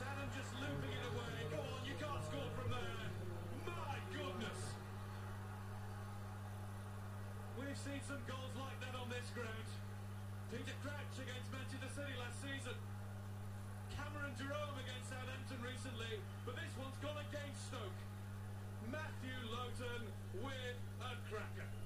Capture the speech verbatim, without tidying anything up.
Adam just looping it away. Go on, you can't score from there. My goodness. We've seen some goals like that on this ground. Peter Crouch against Manchester City last season. Cameron Jerome against Southampton recently. But this one's gone against Stoke. Matthew Lowton with a cracker.